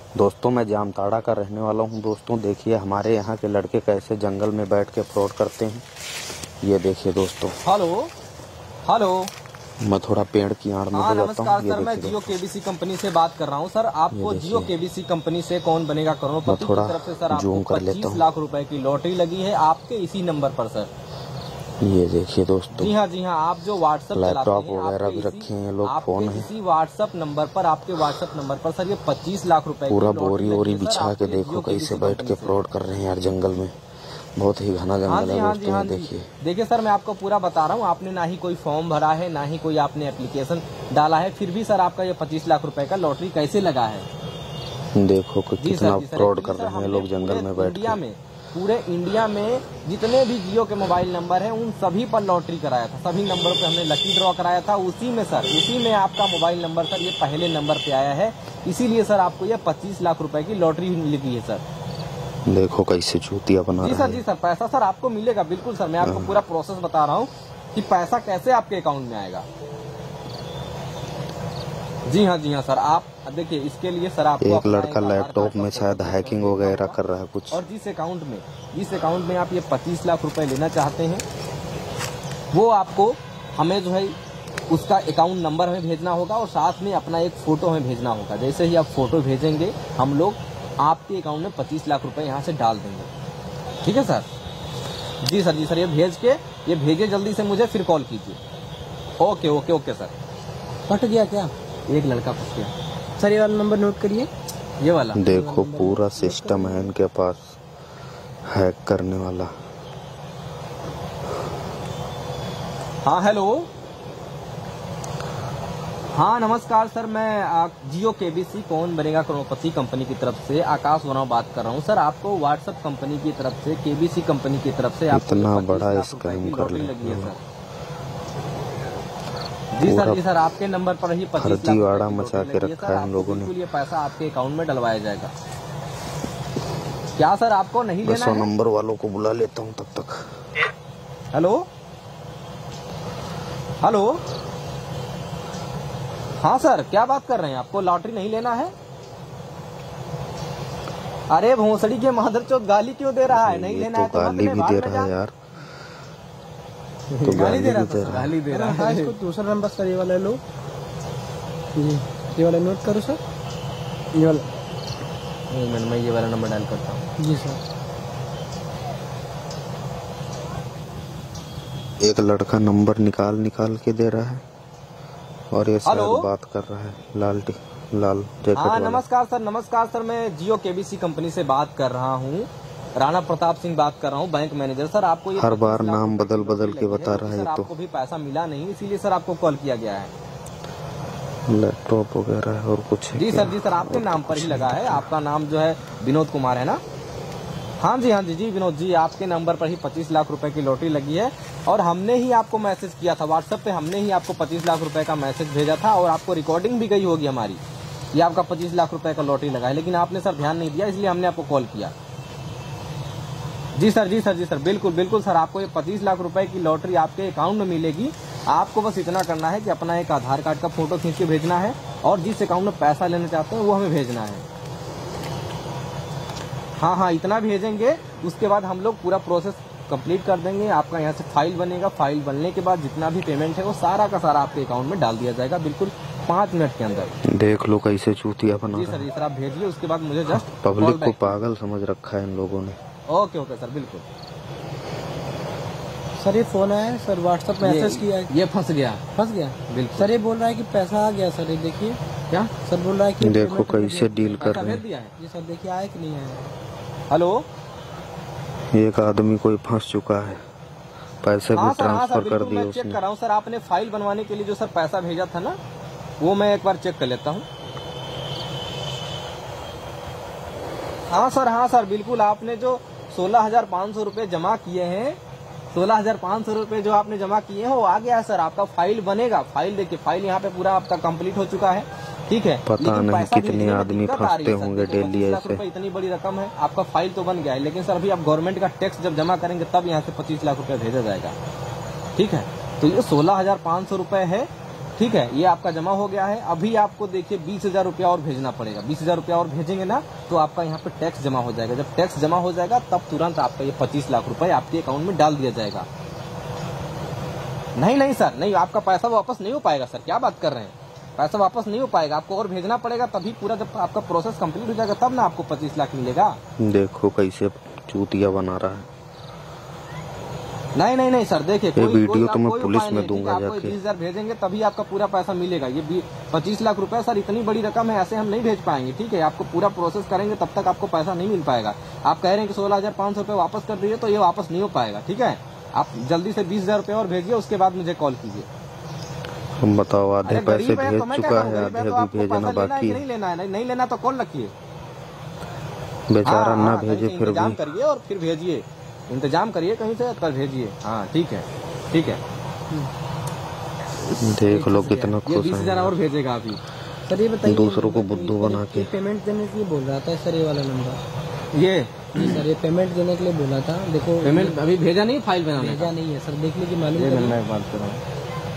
दोस्तों मैं जामताड़ा का रहने वाला हूं। दोस्तों देखिए हमारे यहाँ के लड़के कैसे जंगल में बैठ के फ्रॉड करते हैं। ये देखिए दोस्तों। हेलो मैं थोड़ा पेड़ की आड़ में हो जाता नमस्कार हूँ। सर, मैं जियो केबीसी कंपनी से बात कर रहा हूँ। सर आपको जियो केबीसी कंपनी से कौन बनेगा करोड़पति की तरफ से सर आपको 25 लाख रुपए की लॉटरी लगी है आपके इसी नंबर पर सर। ये देखिए दोस्तों। जी हाँ, आप जो व्हाट्सएप लैपटॉप वगैरह भी रखे हैं लोग, फोन है इसी व्हाट्सएप नंबर पर, आपके व्हाट्सएप नंबर पर सर ये 25 लाख रुपए पूरा बोरी बिछा के देखो कैसे बैठ के फ्रॉड कर रहे हैं यार जंगल में। बहुत ही घना जंगल है दोस्तों। देखिए सर मैं आपको पूरा बता रहा हूँ, आपने ना ही कोई फॉर्म भरा है ना ही कोई आपने एप्लीकेशन डाला है, फिर भी सर आपका ये 25 लाख रुपए का लॉटरी कैसे लगा है। देखो कितना फ्रॉड कर रहे हैं लोग जंगल में बैठ के। पूरे इंडिया में जितने भी जियो के मोबाइल नंबर हैं उन सभी पर लॉटरी कराया था, सभी नंबरों पे हमने लकी ड्रॉ कराया था। उसी में आपका मोबाइल नंबर सर ये पहले नंबर पे आया है, इसीलिए सर आपको ये 25 लाख रुपए की लॉटरी लगी है सर। देखो कैसे चूतिया बना रहा है। जी सर पैसा सर आपको मिलेगा बिल्कुल सर। मैं आपको पूरा प्रोसेस बता रहा हूँ कि पैसा कैसे आपके अकाउंट में आएगा। जी हाँ सर, आप देखिए इसके लिए सर आपको एक लड़का लैपटॉप में शायद हैकिंग वगैरह कर रहा है कुछ। और जिस अकाउंट में आप ये 25 लाख रुपए लेना चाहते हैं वो आपको हमें जो है उसका अकाउंट नंबर हमें भेजना होगा और साथ में अपना एक फोटो हमें भेजना होगा। जैसे ही आप फोटो भेजेंगे हम लोग आपके अकाउंट में 25 लाख रुपए यहाँ से डाल देंगे। ठीक है सर। जी सर ये भेजे जल्दी से मुझे, फिर कॉल कीजिए। Okay sir. कट गया क्या? एक लड़का फंस गया सर। ये वाला नंबर नोट करिए, ये वाला। देखो पूरा सिस्टम है इनके पास हैक करने वाला। हाँ हेलो, हाँ नमस्कार सर, मैं जियो केबीसी कौन बनेगा करोड़पति कंपनी की तरफ से आकाश वर्मा बात कर रहा हूँ। सर आपको व्हाट्सएप कंपनी की तरफ से, केबीसी कंपनी की तरफ से इतना बड़ा स्कैम कर लगी है सर। जी सर आपके नंबर पर ही 25 लाख मचा के रखा है हम लोगों ने। ये पैसा आपके अकाउंट में डलवाया जाएगा। क्या सर आपको नहीं लेना है? नंबर वालों को बुला लेता हूँ तब तक। हेलो हाँ सर, क्या बात कर रहे हैं? आपको लॉटरी नहीं लेना है? अरे भोसड़ी के मादरचोद गाली क्यों दे रहा है? नहीं लेना है तो गाली भी दे रहा है यार। तो गाली दे रहा है। इसको दूसरा नंबर सर ये वाला लो, ये वाला नोट करो सर। ये वाला मैं ये वाला नंबर डायल करता हूँ। जी सर। एक लड़का नंबर निकाल के दे रहा है और ये शायद बात कर रहा है लाल जैकेट वाला। नमस्कार सर, मैं जियो केबीसी कंपनी से बात कर रहा हूँ। राणा प्रताप सिंह बात कर रहा हूँ, बैंक मैनेजर। सर आपको ये हर बार नाम बदल के बता रहा है। तो आपको भी पैसा मिला नहीं, इसीलिए सर आपको कॉल किया गया है। लैपटॉप वगैरह और कुछ है? जी सर आपके नाम पर ही लगा है। आपका नाम जो है विनोद कुमार है ना? हाँ जी विनोद जी, आपके नंबर पर ही 25 लाख रुपए की लॉटरी लगी है और हमने ही आपको मैसेज किया था व्हाट्सएप पे। हमने ही आपको 25 लाख रुपए का मैसेज भेजा था और आपको रिकॉर्डिंग भी गई होगी हमारी। ये आपका 25 लाख रुपए का लॉटरी लगा है, लेकिन आपने सर ध्यान नहीं दिया, इसलिए हमने आपको कॉल किया। जी सर बिल्कुल सर, आपको ये 25 लाख रुपए की लॉटरी आपके अकाउंट में मिलेगी। आपको बस इतना करना है कि अपना एक आधार कार्ड का फोटो खींच के भेजना है और जिस अकाउंट में पैसा लेना चाहते हैं वो हमें भेजना है। हाँ इतना भेजेंगे, उसके बाद हम लोग पूरा प्रोसेस कंप्लीट कर देंगे। आपका यहाँ से फाइल बनेगा, फाइल बनने के बाद जितना भी पेमेंट है वो सारा का सारा आपके अकाउंट में डाल दिया जाएगा, बिल्कुल 5 मिनट के अंदर। देख लो कैसे चूतिया बना। जी सर आप भेजिए, उसके बाद मुझे जस्ट पब्लिक को पागल समझ रखा है इन लोगों ने। ओके सर बिल्कुल। सर ये फोन आया है सर, व्हाट्सएप मैसेज किया है। ये फंस गया बिल्कुल। सर ये बोल रहा है कि पैसा आ गया सर। ये देखिए क्या सर बोल रहा है कि देखो कैसे डील कर रहे हैं। जी सर देखिए आया कि नहीं आया। हेलो, एक आदमी कोई फंस चुका है, पैसे भी ट्रांसफर कर दिए उसने। चेक कर रहा हूँ सर, आपने फाइल बनवाने के लिए जो सर पैसा भेजा था ना, वो मैं एक बार चेक कर लेता हूँ। हाँ सर बिल्कुल, आपने जो 16,500 रुपए जमा किए हैं, 16,500 रुपए जो आपने जमा किए हैं वो आ गया है सर। आपका फाइल बनेगा। फाइल देखिए, फाइल यहाँ पे पूरा आपका कंप्लीट हो चुका है। ठीक है, पता नहीं कितने आदमी फंसते होंगे डेली ऐसे। इतनी बड़ी रकम है, आपका फाइल तो बन गया है, लेकिन सर अभी आप गवर्नमेंट का टैक्स जब जमा करेंगे तब यहाँ से 25 लाख रुपए भेजा जाएगा। ठीक है, तो ये 16,500 रुपए है। ठीक है, ये आपका जमा हो गया है। अभी आपको देखिए 20,000 रुपया और भेजना पड़ेगा। 20,000 रुपया और भेजेंगे ना तो आपका यहाँ पे टैक्स जमा हो जाएगा। जब टैक्स जमा हो जाएगा तब तुरंत आपका ये 25 लाख रुपए आपके अकाउंट में डाल दिया जाएगा। नहीं सर, नहीं, आपका पैसा वापस नहीं हो पाएगा सर, क्या बात कर रहे हैं, पैसा वापस नहीं हो पाएगा, आपको और भेजना पड़ेगा तभी पूरा, जब आपका प्रोसेस कंप्लीट हो जाएगा तब ना आपको 25 लाख मिलेगा। देखो कैसे चूतिया बना रहा है। नहीं सर, देखिए ये वीडियो तो मैं पुलिस में दूंगा आपको जाके। 20,000 भेजेंगे तभी आपका पूरा पैसा मिलेगा। ये 25 लाख रुपए सर इतनी बड़ी रकम है, ऐसे हम नहीं भेज पाएंगे। ठीक है, आपको पूरा प्रोसेस करेंगे तब तक आपको पैसा नहीं मिल पाएगा। आप कह रहे हैं कि 16,500 रुपए वापस कर दीजिए, तो ये वापस नहीं हो पाएगा। ठीक है, आप जल्दी से 20,000 रुपए और भेजिए, उसके बाद मुझे कॉल कीजिए। हम बताओ, आधे अरे पैसे गरीब है भेज तो मैं चुका क्या है, करूं, आधे गरीब है तो अभी आपको भेजना पैसा लेना है बाकी कि है। नहीं लेना है, नहीं लेना तो कॉल रखिए। बेचारा ना कहीं भेजे से फिर इंतजाम भी। करिए और फिर भेजिए, इंतजाम करिए कहीं से तब भेजिए। हाँ ठीक है, ठीक है, देख लो कितना ये खुश 20,000 है। और भेजेगा अभी। सर ये बताइए, दूसरों को बुद्धू बना के। पेमेंट देने के लिए बोल रहा था सर, ये वाला नंबर। ये जी सर, ये पेमेंट देने के लिए बोला था। देखो पेमेंट अभी भेजा नहीं, फाइल बनाने भेजा का। नहीं है सर, देख लीजिए, मालूम ये करिए। मैं बात कर रहा हूँ।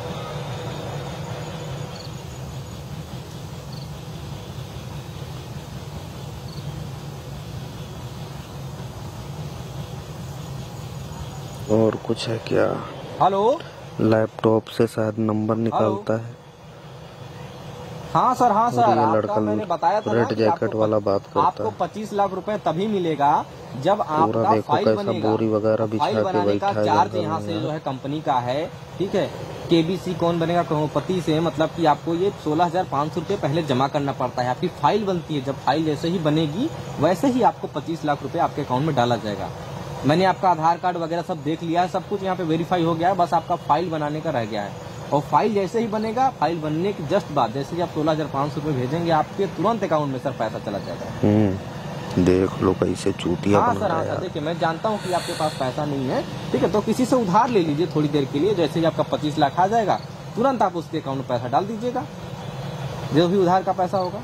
और कुछ है क्या? हेलो, लैपटॉप से शायद नंबर निकालता है। हाँ सर, हाँ और सर, ये आपका लड़का मैंने बताया था ना रेड कि जैकेट वाला बात करता आपको है। 25 लाख रुपए तभी मिलेगा जब पूरा आपका देखो फाइल कैसा बनेगा। बोरी वगैरह बिछा फाइल के बनाने का बैठा है चार्ज जंगल यहाँ में से यार। जो है कंपनी का है। ठीक है, केबीसी कौन बनेगा, करोड़पति से, मतलब कि आपको ये 16,500 रुपये पहले जमा करना पड़ता है। आपकी फाइल बनती है, जब फाइल जैसे ही बनेगी वैसे ही आपको 25 लाख रुपए आपके अकाउंट में डाला जाएगा। मैंने आपका आधार कार्ड वगैरह सब देख लिया है, सब कुछ यहाँ पे वेरीफाई हो गया है, बस आपका फाइल बनाने का रह गया है। और फाइल जैसे ही बनेगा, फाइल बनने के जस्ट बाद जैसे ही आप 16,500 रुपये भेजेंगे, आपके तुरंत अकाउंट में सर पैसा चला जाएगा। देख लो कैसे चूतिया हाँ बना सर, रहा हाँ है सर, यार। देखिए मैं जानता हूँ कि आपके पास पैसा नहीं है। ठीक है, तो किसी से उधार ले लीजिए थोड़ी देर के लिए, जैसे ही आपका 25 लाख आ जाएगा तुरंत आप उसके अकाउंट में पैसा डाल दीजिएगा, जो भी उधार का पैसा होगा।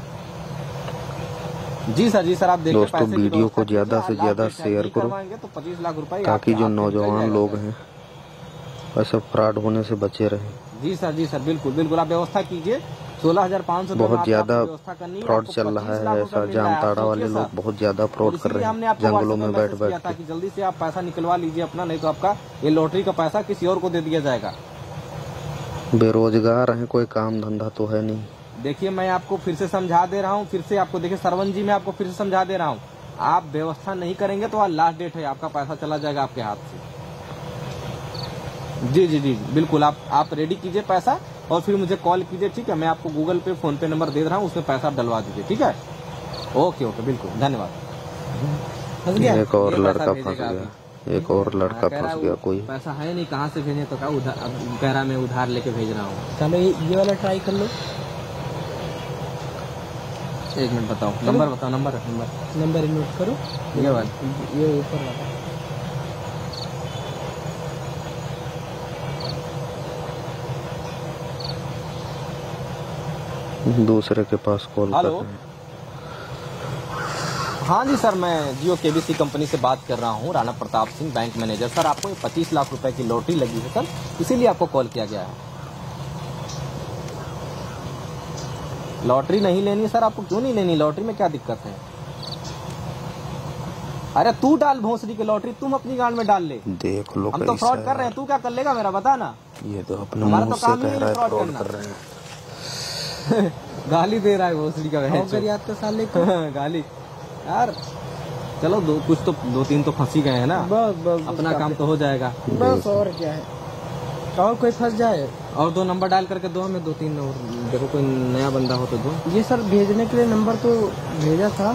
जी सर, जी सर, आप देखिए दोस्तों, पैसे की वीडियो को व्यवस्था ज्यादा कीजिए, से ज्यादा लास्ट डेट शेयर नहीं करो, करवाएंगे तो 25 लाख रुपए ताकि आपके जो हाथ से निकल नौजवान जाएगा लोग सर। हैं ऐसे फ्रॉड होने से बचे रहे। जी सर, जी सर, बिल्कुल बिल्कुल, आप व्यवस्था कीजिए। 16,500 बहुत ज्यादा फ्रॉड चल रहा है ऐसा। जामताड़ा वाले लोग बहुत ज्यादा फ्रॉड कर रहे हैं जंगलों में बैठ बैठ के। कि जल्दी से आप पैसा निकलवा लीजिए अपना, नहीं तो आपका ये लॉटरी का पैसा किसी और को दे दिया जाएगा। बेरोजगार हैं, कोई काम धंधा तो है नहीं। देखिए मैं आपको फिर से समझा दे रहा हूँ, फिर से आपको देखिए सरवन जी, मैं आपको फिर से समझा दे रहा हूँ, आप व्यवस्था नहीं करेंगे तो आज लास्ट डेट है, आपका पैसा चला जाएगा आपके हाथ से। जी जी जी बिल्कुल, आप रेडी कीजिए पैसा और फिर मुझे कॉल कीजिए। ठीक है, मैं आपको गूगल पे, फोन पे नंबर दे रहा हूँ, उसमें पैसा आप डलवा दीजिए। ठीक है, ओके ओके, बिल्कुल, धन्यवाद। फंस गया। एक और ये पैसा लड़का फंस भेजेगा गया, अभी। एक और लड़का कह रहा फंस है गया। वो कोई पैसा है नहीं, कहाँ से भेजे, तो कहा उधार, अब कह रहा मैं उधार लेके भेज रहा हूँ। चलो ये वाला ट्राई कर लो। एक मिनट बताओ, नंबर बताओ, नंबर नंबर नोट करो, ये वाला। ये ऊपर वाला। दूसरे के पास कॉल कर हेलो। रहे हैं। हाँ जी सर, मैं जियो केबीसी कंपनी से बात कर रहा हूँ, Rana Pratap Singh, bank manager. Sir आपको 25 लाख रुपए की लॉटरी लगी है सर, इसीलिए आपको कॉल किया गया है। लॉटरी नहीं लेनी सर, आपको क्यों नहीं लेनी? लॉटरी में क्या दिक्कत है? अरे तू डाल भोसड़ी की लॉटरी, तुम अपनी गांड में डाल ले। देख लो हम तो कैसा फ्रॉड कर रहे हैं, तू क्या कर लेगा मेरा, बता ना। ये तो अपने हमारा मुंह तो से काम ही कह नहीं रहा है fraud फ्रॉड करना। कर रहे हैं। गाली दे रहा है भोसड़ी का और कर याद का साले को। गाली यार, चलो कुछ तो 2-3 तो फंसी गए हैं ना, बस बस अपना काम तो हो जाएगा। बस, और क्या है, और कोई फंस जाए। और 2 नंबर डायल करके दो हमें, 2-3 और देखो कोई नया बंदा हो तो दो। ये सर भेजने के लिए नंबर तो भेजा था,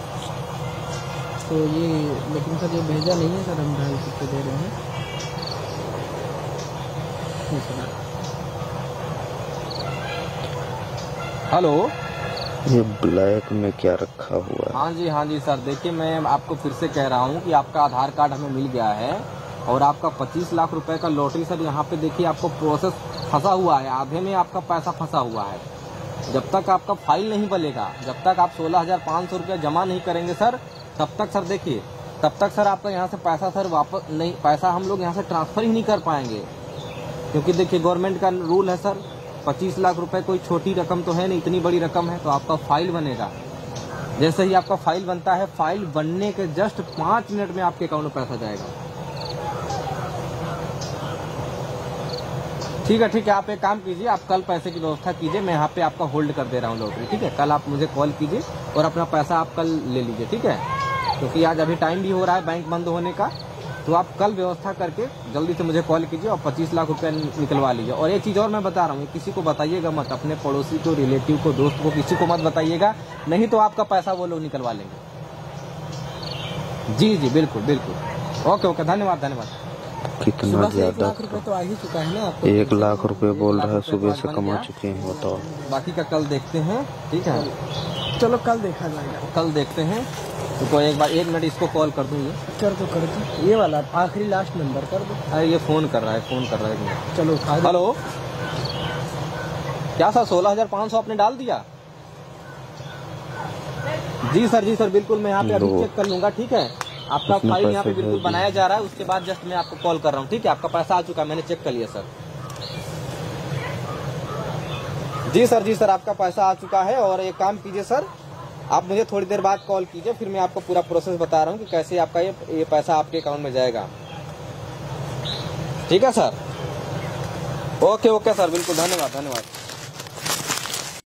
तो ये, लेकिन सर ये भेजा नहीं है सर, हम डायल करके दे रहे हैं। ये सर। हेलो, ये ब्लैक में क्या रखा हुआ है? हाँ जी सर, देखिए मैं आपको फिर से कह रहा हूँ कि आपका आधार कार्ड हमें मिल गया है और आपका 25 लाख रुपए का लॉटरी सर यहाँ पे देखिए आपको प्रोसेस फंसा हुआ है, आधे में आपका पैसा फंसा हुआ है। जब तक आपका फाइल नहीं बनेगा, जब तक आप 16,500 रुपया जमा नहीं करेंगे सर, तब तक सर देखिए, तब तक सर आपका यहाँ से पैसा सर वापस नहीं, पैसा हम लोग यहाँ से ट्रांसफर ही नहीं कर पाएंगे, क्योंकि देखिए गवर्नमेंट का रूल है सर 25 लाख रुपए कोई छोटी रकम तो है नहीं, इतनी बड़ी रकम है। तो आपका फाइल बनेगा, जैसे ही आपका फाइल बनता है, फाइल बनने के जस्ट 5 मिनट में आपके अकाउंट में पैसा जाएगा। ठीक है, आप एक काम कीजिए, आप कल पैसे की व्यवस्था कीजिए, मैं यहाँ पे आपका होल्ड कर दे रहा हूँ लॉटरी। ठीक है, कल आप मुझे कॉल कीजिए और अपना पैसा आप कल ले लीजिए। ठीक है, क्योंकि आज अभी टाइम भी हो रहा है बैंक बंद होने का, तो आप कल व्यवस्था करके जल्दी से मुझे कॉल कीजिए और 25 लाख रुपए निकलवा लीजिए। और एक चीज़ और मैं बता रहा हूँ, किसी को बताइएगा मत, अपने पड़ोसी को, रिलेटिव को, दोस्त को, किसी को मत बताइएगा, नहीं तो आपका पैसा वो लोग निकलवा लेंगे। जी बिल्कुल। ओके, धन्यवाद। कितना ज्यादा, 1 लाख रुपए तो आ ही चुका है ना आपको? 1 लाख रुपए बोल रहा है, सुबह से कमा चुके हैं, बताओ। बाकी का कल देखते हैं। ठीक है, चलो कल देखा जाएगा, कल देखते हैं। तो एक बार 1 मिनट इसको कॉल कर दूँ, ये कर दो ये वाला आखिरी लास्ट नंबर कर दो। अरे ये फोन कर रहा है। चलो हेलो, क्या सर 16,500 आपने डाल दिया? जी सर बिल्कुल, मैं यहाँ पे अभी चेक कर लूंगा। ठीक है, आपका फाइल यहाँ पे बिल्कुल बनाया जा रहा है, उसके बाद जस्ट मैं आपको कॉल कर रहा हूँ। ठीक है, आपका पैसा आ चुका है, मैंने चेक कर लिया सर। जी सर आपका पैसा आ चुका है। और एक काम कीजिए सर, आप मुझे थोड़ी देर बाद कॉल कीजिए, फिर मैं आपको पूरा प्रोसेस बता रहा हूँ कि कैसे आपका ये पैसा आपके अकाउंट में जाएगा। ठीक है सर, ओके सर, बिल्कुल, धन्यवाद।